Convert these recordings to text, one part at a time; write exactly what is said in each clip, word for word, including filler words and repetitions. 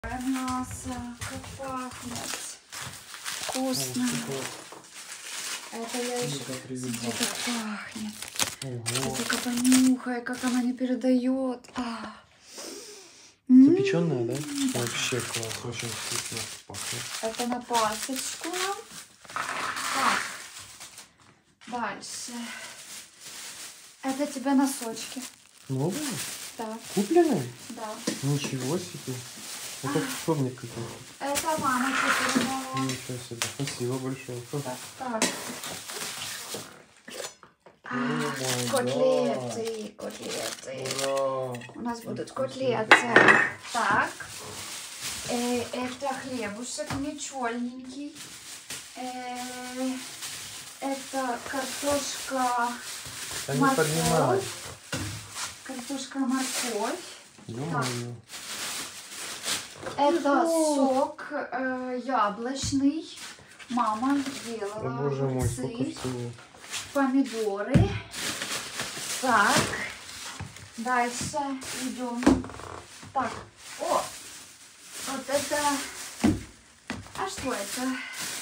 Мясо, как пахнет. Вкусно. Это я еще... Смотри, как пахнет. Ого. Только понюхай, как она не передает. А. Запеченная, да? Вообще класс, очень вкусно пахнет. Это на пасочку. Так. Дальше. Это тебе носочки. Новые? Да. Купленные? Да. Ничего себе. Это кто мне купил? Это мама купила. Ничего себе. Спасибо большое. Так, так. А, Oh котлеты, котлеты. Ура! У нас будут котлеты. Так. Э, это хлебушек нечёрненький. Э, это картошка, Да не морковь. поднимай. Картошка, морковь. Ё-моё. Это сок э, яблочный. Мама сделала. О, боже мой, огурцы, сколько всего. помидоры. Так. Дальше идем. Так. О! Вот это... А что это?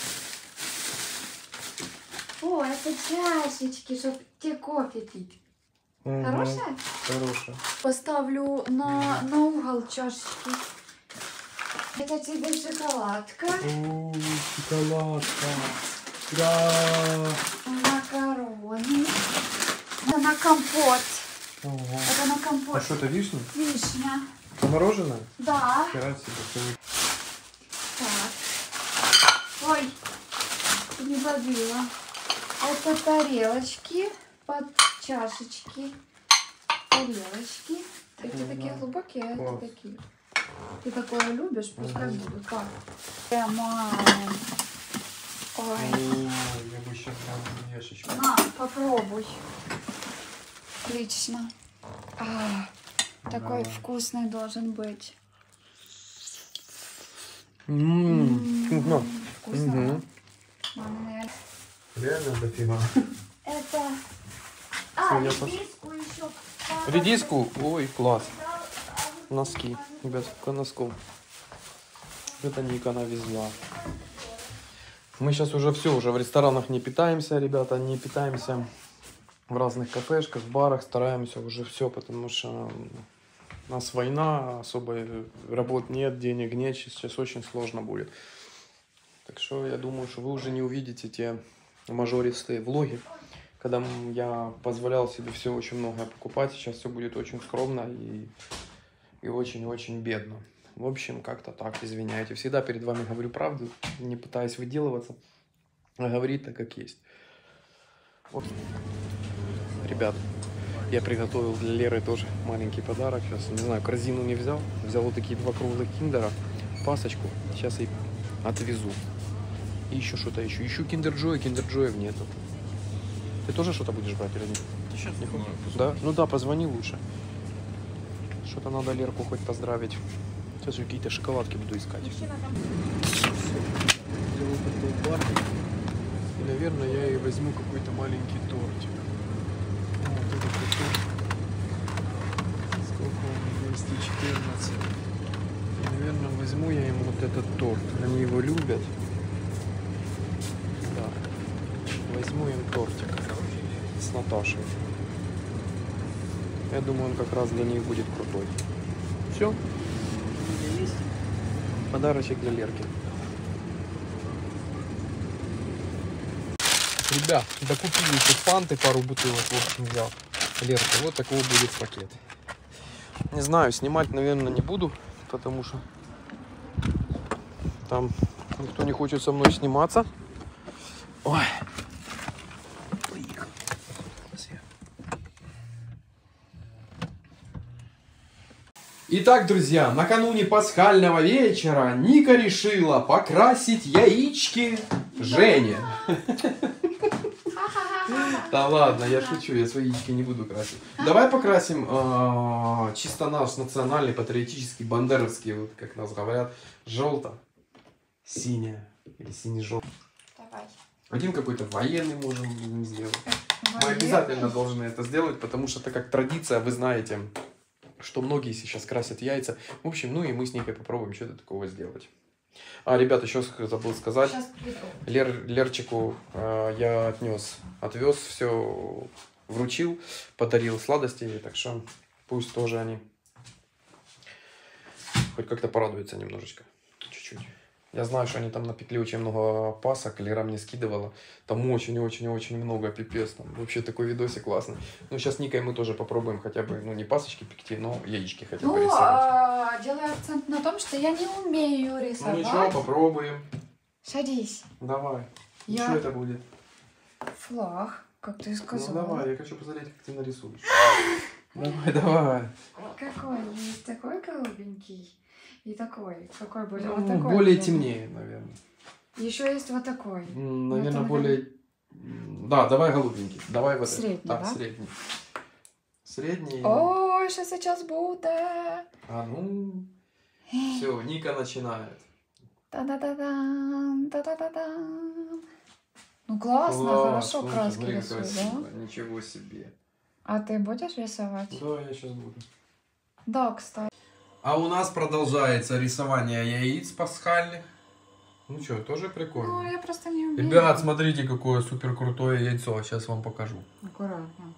О, это чашечки, чтобы тебе кофе пить. Угу. Хорошая? Хорошая. Поставлю на, на угол чашечки. Это тебе шоколадка. О, шоколадка. Да. Макароны. Это на компот. Ого. Это на компот. А что это, вишня? Вишня. Это мороженое? Да. Хера себе. Так. Ой, не забыла. Это тарелочки под чашечки. Тарелочки. Эти Ага. такие глубокие, а Класс. это такие. Ты такое любишь, пускай Ага. будут. Так. Прямо. Ой. Ой, я бы сейчас прям ящичку. На, попробуй. Отлично. А, такой Да. вкусный должен быть. Ммм, вкусно. Вкусно. Мгм. Мамина. Реально дофига. Это... А, Всё, я пош- редиску еще. Редиску? Ой, класс. Носки. Ребят, сколько носков. Это Ника навезла. Мы сейчас уже все, уже в ресторанах не питаемся, ребята, не питаемся в разных кафешках, барах, стараемся уже все, потому что у нас война, особой работ нет, денег нет, сейчас очень сложно будет. Так что я думаю, что вы уже не увидите те мажористые влоги, когда я позволял себе все очень многое покупать. Сейчас все будет очень скромно и, и очень-очень бедно. В общем, как-то так, извиняйте. Всегда перед вами говорю правду, не пытаясь выделываться, а говорить так, как есть. Вот. Ребят, я приготовил для Леры тоже маленький подарок. Сейчас, не знаю, корзину не взял. Взял вот такие два круглых киндера, пасочку. Сейчас я отвезу. И еще что-то еще. Ищу киндер-джой, киндер-джоев нету. Ты тоже что-то будешь брать или нет? Сейчас не знаю, Да? Ну да, позвони лучше. Что-то надо Лерку хоть поздравить. Сейчас же какие-то шоколадки буду искать. Взял такой бар. И, наверное, я и возьму какой-то маленький тортик. Вот этот торт. Сколько он? двести четырнадцать. И, наверное, возьму я ему вот этот торт. Они его любят. Да. Возьму им тортик с Наташей. Я думаю, он как раз для них будет крутой. Все. Подарочек для Лерки. Ребят, докупили еще фанты, пару бутылок, в общем, взял. Лерка, вот такой будет пакет. Не знаю, снимать, наверное, не буду, потому что там никто не хочет со мной сниматься. Ой. Итак, друзья, накануне пасхального вечера Ника решила покрасить яички Жене. Да ладно, я шучу, я свои яички не буду красить. Давай покрасим э, чисто наш национальный, патриотический, бандеровский, вот как нас говорят, желто-синяя или сине-желтый. Давай. Один какой-то военный можем сделать. Мы Военный? обязательно должны это сделать, потому что это как традиция, вы знаете, что многие сейчас красят яйца. В общем, ну и мы с Никой попробуем что-то такого сделать. А, ребят, еще забыл сказать. Лер, Лерчику э, я отнес, отвез, все вручил, подарил сладости, так что пусть тоже они хоть как-то порадуются немножечко, чуть-чуть. Я знаю, что они там напекли очень много пасок, Лера мне скидывала. Там очень-очень-очень много, пипец. Там вообще такой видосик классный. Ну, сейчас Никой мы тоже попробуем хотя бы, ну, не пасочки пекти, но яички хотя бы Ну, рисовать. а, делаю акцент на том, что я не умею рисовать. Ну, ничего, попробуем. Садись. Давай. Я... Что это будет? Флаг, как ты сказал. Ну, давай, я хочу посмотреть, как ты нарисуешь. Давай, давай. Какой? Есть такой голубенький и такой. Какой будет? Ну, Вот такой. более будет. темнее, наверное. Еще есть вот такой. М, Наверное, Это более... Да, давай голубенький. Давай вот Средний, этот. Да, да? средний. Средний. Ой, что сейчас будет? А ну... Все, Ника начинает. Та-да-да-дан, та-да-да-дан. Ну классно, Класс, хорошо слушай, краски смотри, как рисуют, красиво. да? Ничего себе. А ты будешь рисовать? Да, я сейчас буду. Да, кстати. А у нас продолжается рисование яиц пасхальных. Ну что, тоже Ну, прикольно. я просто не умею. Ребят, смотрите, какое супер крутое яйцо. Сейчас вам покажу. Аккуратно.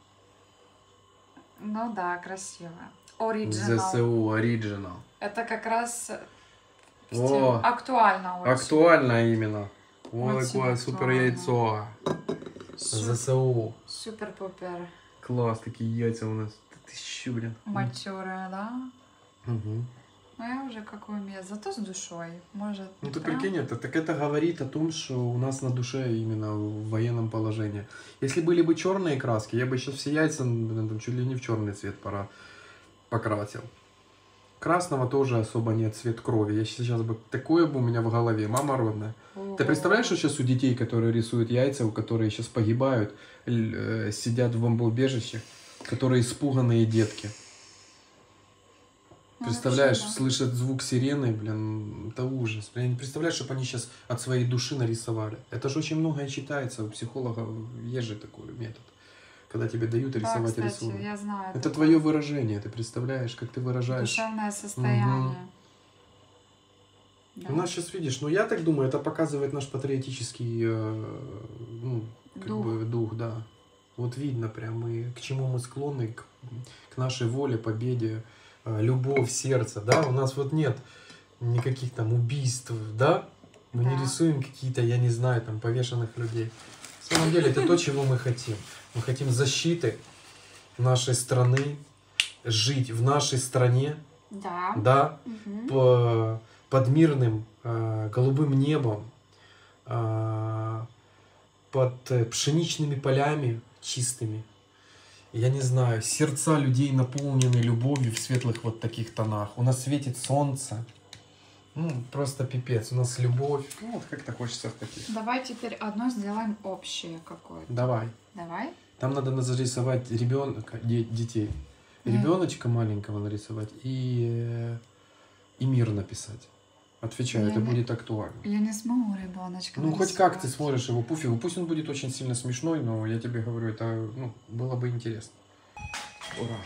Ну да, красиво. Оригинал. ЗСУ Original. Это как раз О, актуально очень. актуально именно. Вот Очень такое супер актуально. яйцо. Су- ЗСУ. Супер-пупер. Класс, такие яйца у нас. Ты щу, блин. Матерая, да? Угу. Ну я уже как умею, зато с душой. Может, Ну ты прям- прикинь, это, так это говорит о том, что у нас на душе именно в военном положении. Если были бы черные краски, я бы сейчас все яйца, блин, там чуть ли не в черный цвет пора покрасил. Красного тоже особо нет, цвет крови. Я сейчас бы такое бы у меня в голове, мама родная. Ты представляешь, что сейчас у детей, которые рисуют яйца, у которых сейчас погибают, л- э, сидят в бомбоубежищах, которые испуганные детки. Ну, Представляешь, вообще, да. слышат звук сирены, блин, это ужас. Я не представляю, чтобы они сейчас от своей души нарисовали. Это же очень многое читается, у психолога есть же такой метод, когда тебе дают Да, рисовать кстати, рисунок. я знаю. Это твое выражение, ты представляешь, как ты выражаешь. Душевное состояние. Да. У нас сейчас, видишь, ну я так думаю, это показывает наш патриотический э, ну, как Дух. бы дух, да. Вот видно прям, мы, к чему мы склонны, к, к нашей воле, победе, э, любовь, сердце, да. У нас вот нет никаких там убийств, да. Мы Да. не рисуем какие-то, я не знаю, там повешенных людей. На самом деле это то, чего мы хотим. Мы хотим защиты нашей страны, жить в нашей стране, Да. да, Мгм. по- под мирным э, голубым небом, э, под э, пшеничными полями чистыми. Я не знаю, сердца людей наполнены любовью в светлых вот таких тонах. У нас светит солнце. Ну, просто пипец. У нас любовь. Ну, вот как-то хочется в таких. Давай теперь одно сделаем общее какое-то. Давай. Давай. Там надо нарисовать ребенка, де- детей. Мгм. Ребеночка маленького нарисовать и, э, и мир написать. Отвечаю, Я это не- будет актуально. Я не смогу ребеночка Ну, хоть как ты нарисовать. смотришь его, пофигу. Пусть он будет очень сильно смешной, но я тебе говорю, это ну, было бы интересно. Ура.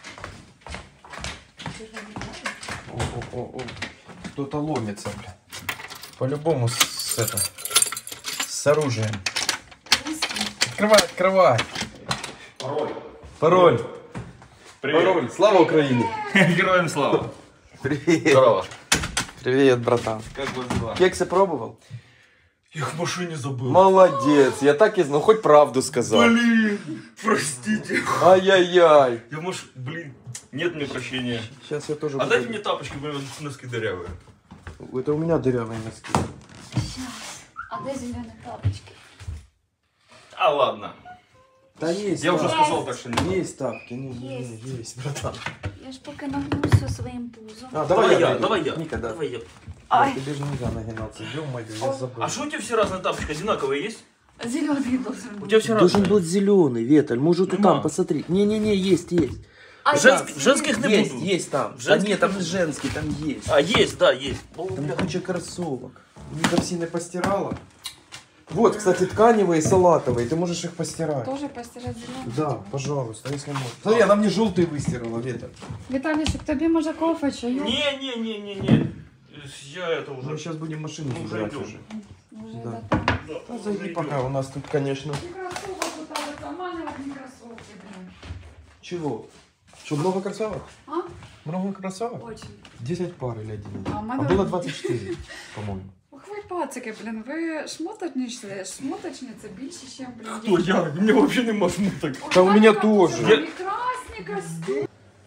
О-о-о-о. Кто-то ломится, бля. По-любому с, с, это, с оружием. Открывай, открывай. Пароль. Пароль. Привет. Пароль. Слава Украине. Героям слава. Привет. Здорово. Привет, братан. Как вас дела? Кексы пробовал? Я в машине забыл. Молодец. Я так и знал, хоть правду сказал. Блин, простите. Ай-яй-яй. Я, может, блин, нет мне прощения. Сейчас я тоже А дайте мне тапочки, у меня носки дырявые. Это у меня дырявые носки. А где зеленые тапочки? А ладно. Да есть. Я уже тапки. сказал, так что не. Есть тапки. Не, не, не, Есть. есть, братан. Я ж поки нагнуся своїм пузом. А, Давай я, дойду. давай я. Ника, да. Давай я. Ай. Тебе же нельзя нагинаться. Ё-моё, я забыл. А что у тебя все разные тапочки одинаковые есть? Зеленый должен У быть. тебя все Должен разные. быть зеленый, Веталь. Может, и Нема. там, посмотри. Не-не-не, есть, есть. А Женск- я- женских не Есть, буду. есть там. Да Женский нет, там тоже. женский, там есть. А, есть, да, есть. О, Там бля. куча кроссовок. Ника все не постирала. Вот, кстати, тканевые, салатовые. Ты можешь их постирать. Тоже постирать зеленый? Да, пожалуйста, если можно. Смотри, она мне желтые выстирала, Вета. Виталийчик, тобі може кофе, чайок? Не-не-не-не-не. Я это уже... Мы сейчас будем машину Ну, забирать зайдем. уже. Уже Да. да. Да, Да, зайди пока, у нас тут, конечно... Не кроссовок вот а мама не кроссовки, блин. Чего? Что, много кроссовок? А? Много кроссовок? Очень. десять пар или одиннадцать. А, А, в мене- было двадцать четыре, по-моему. Ох ви пацики, блін, ви шмоточниці, шмоточниця більше, ніж, блін. Кто я? Мне вообще не можно так. Ой, Та у мене Ваня, теж. це прекрасний костюм.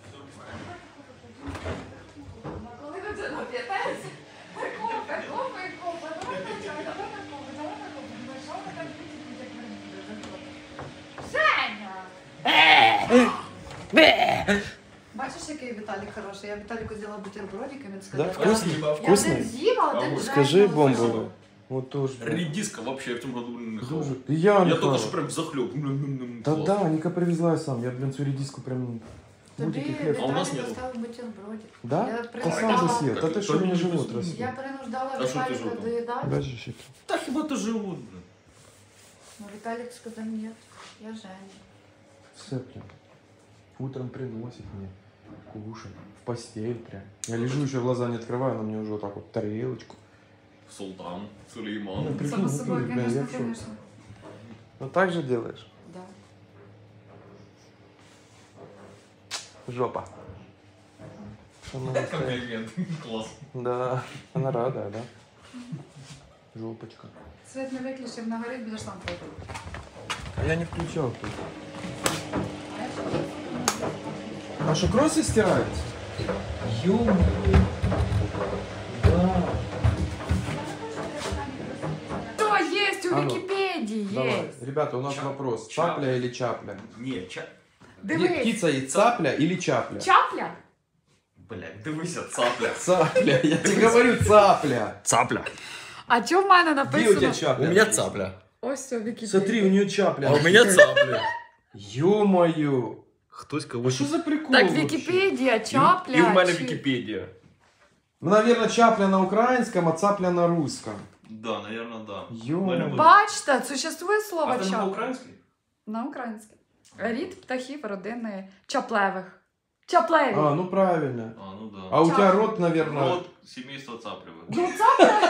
Коли ви це нап'єтеся? Кофе, кофе і кофе. Давай на чай, давай на кофе, давай на кофе. Ну, що ви так будете, як ви будете? Женя! Бачиш, який Віталік хороший? Я Віталіку зробила бутербродик, і він сказав, Да, я- вкусный? Я я Вкусный? один з'їв, а один Скажи Женя бомбовый. лишив. Вот тоже. Редиска вообще я в этом году не хавал. Тоже. И я, Я не только хавал. что прям захлеб. Да, да, Ника привезла я сам. Я, блин, всю редиску прям... Тобі Бутики хлеб. А у нас Віталік нету. поставив бутербродик. Да? Я Та сам принуждала, же съел. Да ты Так, что, то у меня не живот без- растет. я принуждала А що ти Віталіка жовтий? доїдати. Бачишь, это? Да хиба ты живот, блин. Но Виталик сказал, нет, я Женя. Все прям. Утром приносит мне кушать. В постель прям. Я лежу еще, глаза не открываю, она мне уже вот так вот тарелочку. Султан, Ну, Сулейман. прикинь, Само вот собой, видишь, бля, я конечно, в шоке. конечно. Ну так же делаешь? Да. Жопа. Она настоящая. Комплимент. Класс. Да, она рада, да? Жопочка. Свет не виключив, на горить, будеш сам пробувати. А я не включал тут. А я що? А что, кроссы стираются? Ё-моё. Да. Что есть у А ну, Википедии? Давай, Есть. ребята, у нас Чап- вопрос. чап- Цапля или чапля? Не, ча... Е- Дивись. Птица и цапля или чапля? Чапля? Блядь, дивися, цапля. Цапля, я тебе говорю цапля. Цапля. А чё в мене Где у написано? тебя чапля? У меня цапля. Ось все, Википедия. Смотри, у нее чапля. А у меня цапля. Ё-моё. Хтось А когось... что за прикол Так, вообще? Википедия, чапля. І в мене чи- Вікіпедія. Ну, наверное, чапля на украинском, а цапля на русском. Да, наверное, да. Ё-моё. Бачите, существує слово А це не чапля. по-українськи? На українське. Рід птахів родини чаплевих. Чаплеві. А, ну правильно. А, ну да. А у Чапля. тебя рот, наверное... Род сімейства цаплевих. Ну, цапля.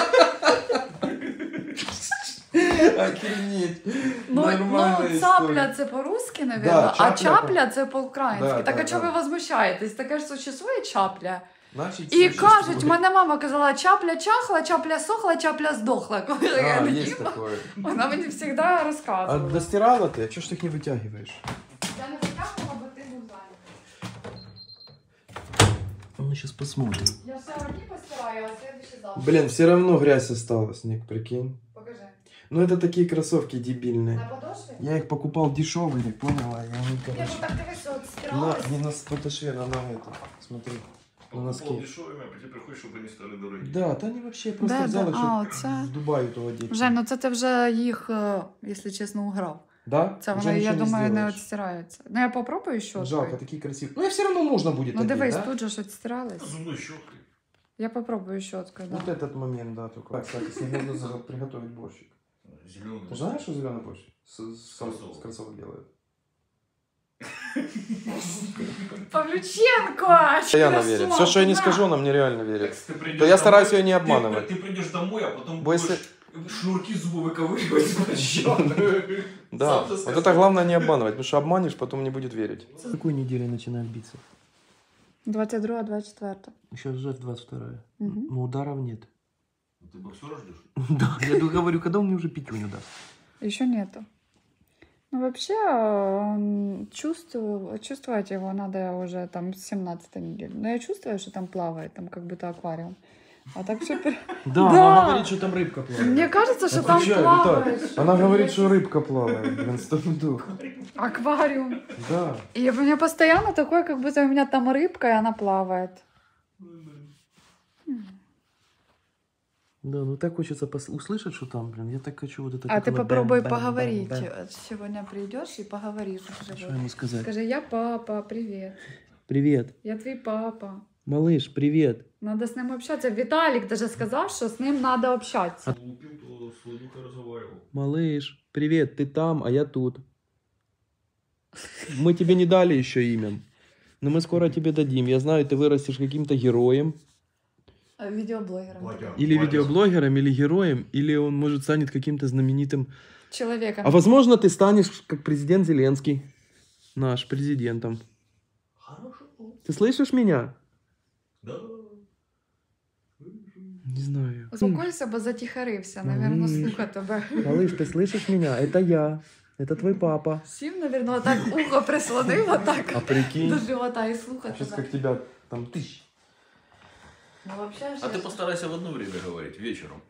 Охренеть. Ну, Нормальная ну история. цапля це по-русски, навірно, Да, а чапля чапля це по-українськи. Да, так да, а чого да. ви возмущаєтесь? Таке ж существує чапля. Значит, І существует. кажуть, мене мама казала, чапля чахла, чапля сохла, чапля здохла. Коли я А, не есть їла, такое. вона мені завжди А розказувала. достирала ты? А чё ж ты их не вытягиваешь? Я не витягнула, бо ти був зайнятий. Мы сейчас посмотрим. Я все одні постираю, а слідуючий завтра. Блин, все равно грязь осталась, Ник, прикинь. Покажи. Ну это такие кроссовки дебильные. На подошві? Я их покупал дешевые, Ник, поняла? Я не, Ні, короче. ну так дивись, от На, стиралась. не на подошве, а на это. Смотри. На носки. Дешевими, а потім приходиш, щоб вони стали дорогі. Да, да они вообще просто Да, взяла, да, чтоб а, оце. в Дубае то одеть. Жень, ну це ти вже їх, е, якщо чесно, уграв. Да? Це Уже воно, я ничего думаю, не сделаешь. відстирається. Ну я попробую щоткою. Жалко, такие красивые. Ну, и все равно можно будет Ну одеть, дивись, да? тут же ж відстирались. Зубною щоткою. Я попробую щоткою, да. Вот этот момент, да, только. Так, кстати, сегодня нужно приготовить борщик. Зелений. Ты знаешь, что зеленый борщ с, с, кроссовок. с кроссовок делают? Павлюченко! Я верит. Все, что я не скажу, она мне реально верит. Ти прийдеш То я стараюсь домой, ее не ти- обманывать. Ти прийдеш домой, а потім Бо будеш если- шнурки зуби виковирювати з борща. Да, Сам же вот скажи. это главное не обманывать, потому что обманешь, потом не будет верить. С какой недели начинает биться? двадцять друга, двадцять четверта. Сейчас уже двадцать вторая. Мгм. Но ударов нет. Ти боксера ждеш? Да, я говорю, когда он мне уже пятюню даст? Еще нету. Ну, вообще, он чувствую, чувствовать его надо уже там с семнадцатой недели. Но я чувствую, что там плавает, там как будто аквариум. А так все... Да, Да. она говорит, что там рыбка плавает. Мне кажется, что там Отвечаю, плавает. Виталь, она говорит, что рыбка плавает. Блин, сто пудов. Аквариум. Да. И у меня постоянно такое, как будто у меня там рыбка, и она плавает. Да, ну так хочется пос- услышать, что там, блин. Я так хочу вот это... А как ты оно попробуй бэм, бэм, поговорить. бэм, бэм. Сегодня придешь и поговоришь. Скажи, Что вот. ему сказать? Скажи, я папа, привет. Привет. Я твой папа. Малыш, привет. Надо с ним общаться. Виталик даже сказал, что с ним надо общаться. Лупив, то Солодюка розговаривав. Малыш, привет, ты там, а я тут. Мы тебе не дали еще имя, но мы скоро тебе дадим. Я знаю, ты вырастешь каким-то героем. Видеоблогером. Или видеоблогером, или героем, или он, может, станет каким-то знаменитым. Человеком. А возможно, ты станешь, как президент Зеленский, наш президентом. Хорошо. Ты слышишь меня? Да. Не знаю. Успокойся, бо затихарився, наверно, Малыш. слуха тебе. Малыш, ты слышишь меня? Это я. Это твой папа. Сів, наверно, так ухо прислонив, отак А прикинь, до живота і слуха сейчас тебе. как тебя там тысяч. Ну, вообще, А ты постарайся в одно время говорить, вечером.